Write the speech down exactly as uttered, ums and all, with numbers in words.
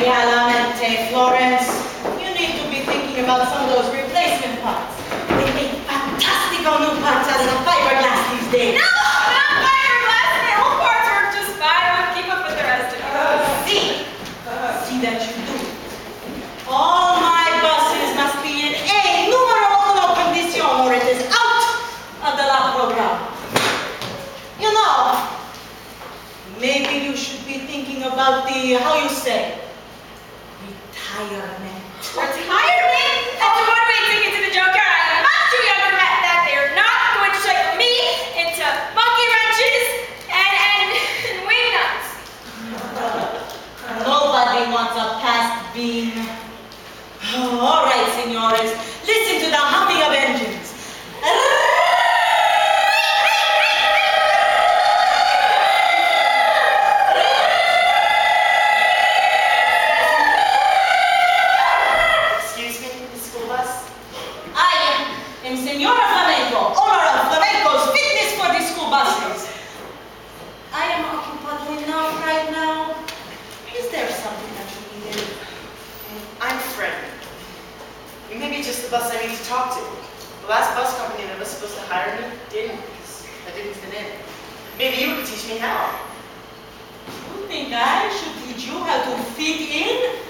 Realmente, Florence, you need to be thinking about some of those replacement parts. They make fantastical new parts out of the fiberglass these days. No, not fiberglass. My old parts work just fine. I don't keep up with the rest of it. Uh, see, uh, see that you do. All my buses must be in a numero uno condition, or it is out of the lab program. You know, maybe you should be thinking about the, how you say, retirement. Retirement? That's a one-way ticket to the junkyard. I'm not too young for that. that They're not going to shake me into monkey wrenches and, and, and wing nuts. Nobody wants a past bean. Oh, all right, senores. Listen to the humming of engines. Excuse me, the school bus? I am Senora Flamenco, owner of Flamenco's Fitness for the School Buses. I am occupied enough right now. Is there something that you needed? I'm Fred. You may be just the bus I need to talk to. The last bus company that was supposed to hire me didn't, because I didn't fit in. Maybe you could teach me how. You think I should teach you how to fit in?